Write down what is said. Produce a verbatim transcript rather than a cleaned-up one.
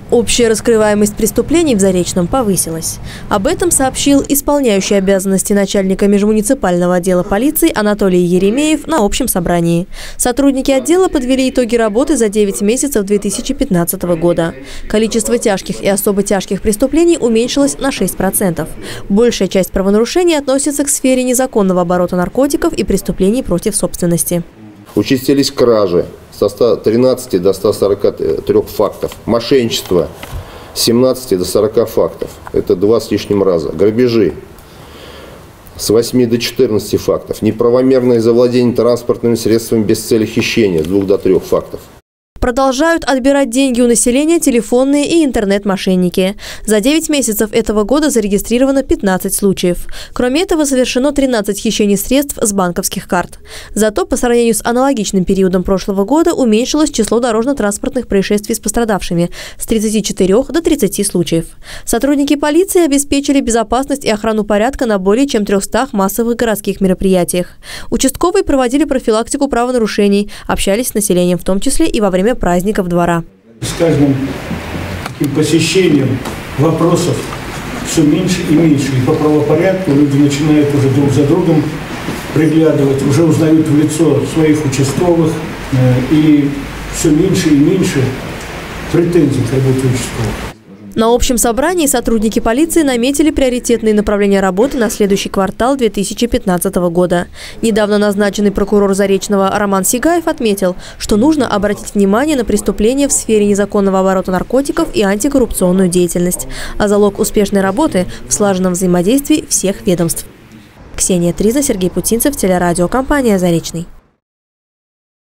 Общая раскрываемость преступлений в Заречном повысилась. Об этом сообщил исполняющий обязанности начальника межмуниципального отдела полиции Анатолий Еремеев на общем собрании. Сотрудники отдела подвели итоги работы за девять месяцев две тысячи пятнадцатого года. Количество тяжких и особо тяжких преступлений уменьшилось на шесть процентов. Большая часть правонарушений относится к сфере незаконного оборота наркотиков и преступлений против собственности. Участились кражи со ста тринадцати до ста сорока трёх фактов. Мошенничество с семнадцати до сорока фактов. Это два с лишним раза. Грабежи с восьми до четырнадцати фактов. Неправомерное завладение транспортными средствами без цели хищения с двух до трёх фактов. Продолжают отбирать деньги у населения телефонные и интернет-мошенники. За девять месяцев этого года зарегистрировано пятнадцать случаев. Кроме этого, совершено тринадцать хищений средств с банковских карт. Зато по сравнению с аналогичным периодом прошлого года уменьшилось число дорожно-транспортных происшествий с пострадавшими с тридцати четырёх до тридцати случаев. Сотрудники полиции обеспечили безопасность и охрану порядка на более чем трёхстах массовых городских мероприятиях. Участковые проводили профилактику правонарушений, общались с населением, в том числе и во время праздников двора. С каждым таким посещением вопросов все меньше и меньше. И по правопорядку люди начинают уже друг за другом приглядывать, уже узнают в лицо своих участковых, и все меньше и меньше претензий к работе участковых. На общем собрании сотрудники полиции наметили приоритетные направления работы на следующий квартал две тысячи пятнадцатого года. Недавно назначенный прокурор Заречного Роман Сигаев отметил, что нужно обратить внимание на преступления в сфере незаконного оборота наркотиков и антикоррупционную деятельность. А залог успешной работы в слаженном взаимодействии всех ведомств. Ксения Триза, Сергей Путинцев, телерадиокомпания «Заречный».